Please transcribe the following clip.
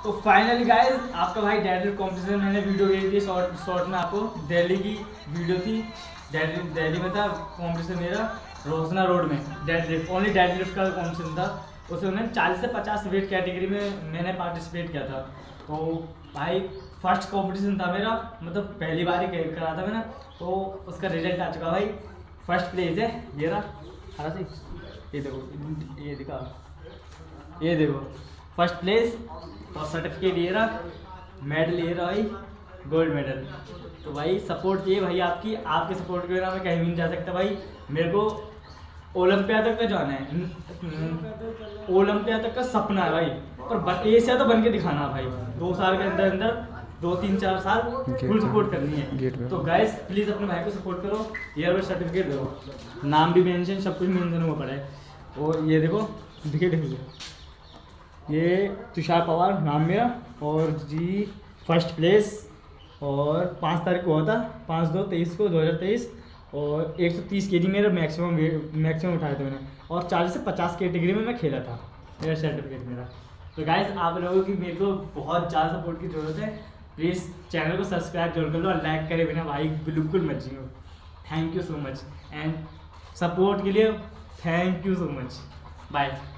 तो finally guys आपका भाई डेडलिफ्ट कॉम्पिटिशन मैंने वीडियो गई थी शॉर्ट में आपको दिल्ली की वीडियो थी। दिल्ली में था कॉम्पिटिशन मेरा रोशना रोड में डेडलिफ्ट ओनली डेडलिफ्ट का कॉम्पिटिशन था। उसमें मैंने 40 से 50 वेट कैटेगरी में मैंने पार्टिसिपेट किया था। तो भाई फर्स्ट कॉम्पिटिशन था मेरा, मतलब पहली बार ही करा था मैंने। तो उसका रिजल्ट आ चुका भाई, फर्स्ट प्लेस है ये रहा। ये देखो, ये देखो फर्स्ट प्लेस और सर्टिफिकेट ये रहा, मेडल ये रहा भाई, गोल्ड मेडल। तो भाई सपोर्ट चाहिए भाई आपके सपोर्ट के बिना मैं कहीं भी नहीं जा सकता भाई। मेरे को ओलंपिया तक का जाना है, ओलंपिया तक का सपना है भाई, पर एशिया तो बन के दिखाना है भाई। 2 साल के अंदर अंदर 2-3-4 साल फुल सपोर्ट करनी है। तो गाइस प्लीज़ अपने भाई को सपोर्ट करो, ईयर सर्टिफिकेट दो, नाम भी मेंशन, सब कुछ मेंशन हुआ पड़ा है। और ये देखो देखिए ये तुषार पवार नाम मेरा, और जी फर्स्ट प्लेस। और 5 तारीख को हुआ था, 5/2/23 को 2023। और 130 kg मेरा मैक्सिमम उठाया था मैंने, और 40 से 50 कैटेगरी में मैं खेला था, मेरा सर्टिफिकेट मेरा। तो गाइस आप लोगों की मेरे को बहुत ज़्यादा सपोर्ट की ज़रूरत है। प्लीज़ चैनल को सब्सक्राइब जरूर कर लो और लाइक करे बिना भाई बिल्कुल मत जियो। Thank you so much, and support के लिए thank you so much. Bye.